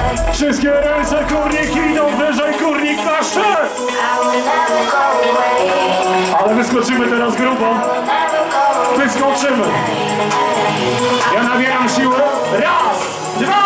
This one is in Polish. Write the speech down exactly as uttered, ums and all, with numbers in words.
Wszystkie ręce, Kórnik idą wyżej, Kórnik nasze! Ale wyskoczymy teraz grubo. Wyskoczymy. Ja nabieram siły. Raz, dwa,